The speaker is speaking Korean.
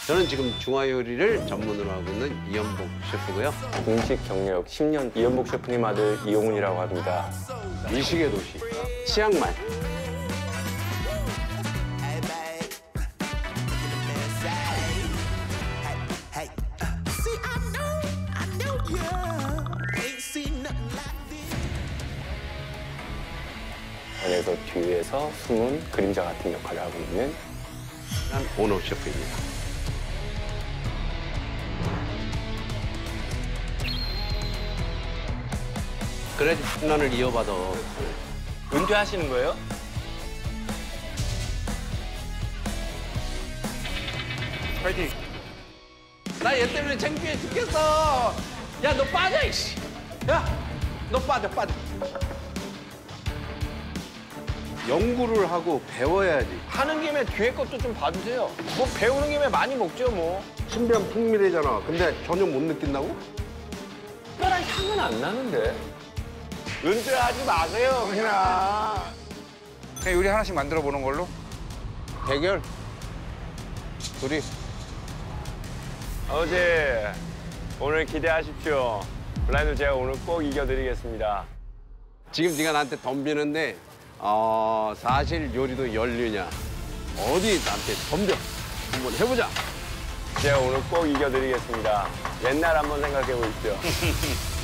저는 지금 중화 요리를 전문으로 하고 있는 이연복 셰프고요. 음식 경력 10년 이연복 셰프님 아들 이용훈이라고 합니다. 미식의 도시 치앙마이. 안에서 뒤에서 숨은 그림자 같은 역할을 하고 있는 오너 셰프입니다. 그래도 10년을 이어받아. 은퇴하시는 거예요? 파이팅! 나 얘 때문에 창피해 죽겠어! 야, 너 빠져, 이씨! 야! 너 빠져. 연구를 하고 배워야지. 하는 김에 뒤에 것도 좀 봐주세요. 뭐 배우는 김에 많이 먹죠, 뭐. 신비한 풍미래잖아. 근데 전혀 못 느낀다고? 특별한 향은 안 나는데. 은퇴하지 마세요, 그냥. 그냥 요리 하나씩 만들어 보는 걸로? 대결. 둘이. 아버지, 오늘 기대하십시오. 블라인드 제가 오늘 꼭 이겨드리겠습니다. 지금 네가 나한테 덤비는데 사실 요리도 연륜이야. 어디 나한테 덤벼. 한번 해보자. 제가 오늘 꼭 이겨드리겠습니다. 옛날 한번 생각해 보십시오.